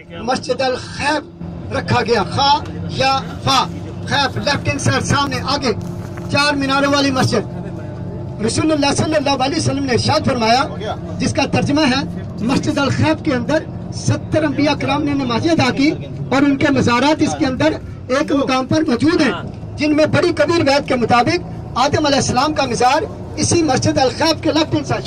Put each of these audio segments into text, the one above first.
मस्जिद अल खैफ रखा गया। खा या फा, खैफ लेफ्ट हैंड साइड सामने आगे 4 मीनारों वाली मस्जिद। रसूलुल्लाह सल्लल्लाहु अलैहि वसल्लम ने इरशाद फरमाया, जिसका तर्जुमा है मस्जिद अल खैफ के अंदर 70 अंबिया किराम ने नमाज़ें अदा की और उनके मज़ारात इसके अंदर एक मुकाम पर मौजूद हैं, जिनमें बड़ी कबीर वैद के मुताबिक आदम अलैहिस्सलाम का मज़ार इसी मस्जिद अल खैफ के लेफ्ट हैंड साइड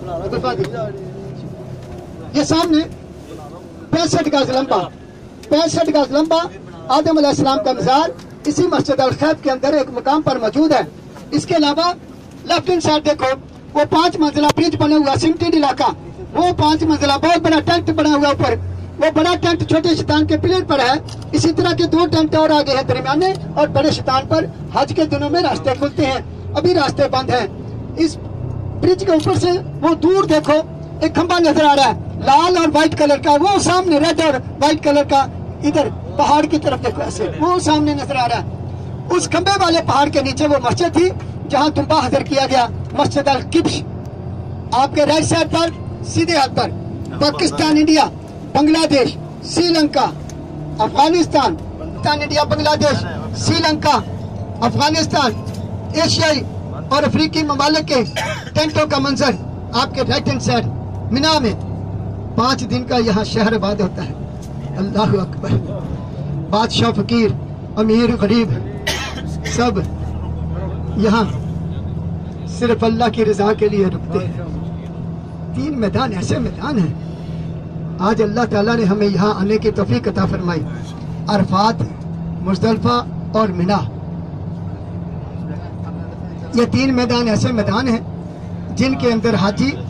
ये सामने 65 गज लंबा आदम अलैहिस्सलाम का मज़ार इसी मस्जिद अल खैफ के अंदर एक मुकाम पर मौजूद है। इसके अलावा लेफ्ट हैंड साइड देखो, वो 5 मंजिला ब्रिज बना हुआ सिमटेड इलाका, वो 5 मंजिला बहुत बड़ा टेंट बना हुआ ऊपर, वो बड़ा टेंट छोटे शैतान के पिलर पर है। इसी तरह के 2 टेंट और आगे हैं दरमियाने, और बड़े शैतान पर हज के दिनों में रास्ते खुलते हैं, अभी रास्ते बंद हैं। इस ब्रिज के ऊपर से वो दूर देखो एक खंबा नजर आ रहा है लाल और व्हाइट कलर का, वो सामने रेड और व्हाइट कलर का, इधर पहाड़ की तरफ देखो ऐसे वो सामने नजर आ रहा है। उस खंबे वाले पहाड़ के नीचे वो मस्जिद थी जहाँ दुम्बा हजर किया गया, मस्जिद अल किब्श। आपके राइट साइड पर सीधे हाथ पर पाकिस्तान, इंडिया, बांग्लादेश, श्रीलंका, अफगानिस्तान, इंडिया, बांग्लादेश, श्रीलंका, अफगानिस्तान, एशियाई और अफ्रीकी ममालिक के टेंटों का मंजर आपके राइट हैंड साइड मिना में 5 दिन का यहाँ शहर आबाद होता है। अल्लाह अकबर। बादशाह, फकीर, अमीर, गरीब सब यहाँ सिर्फ अल्लाह की रजा के लिए रुकते हैं। 3 मैदान ऐसे मैदान हैं, आज अल्लाह ताला ने हमें यहाँ आने की तौफीक अता फरमाई। अरफात, मुज़दलिफा और मिना, ये 3 मैदान ऐसे मैदान हैं जिनके अंदर हाजी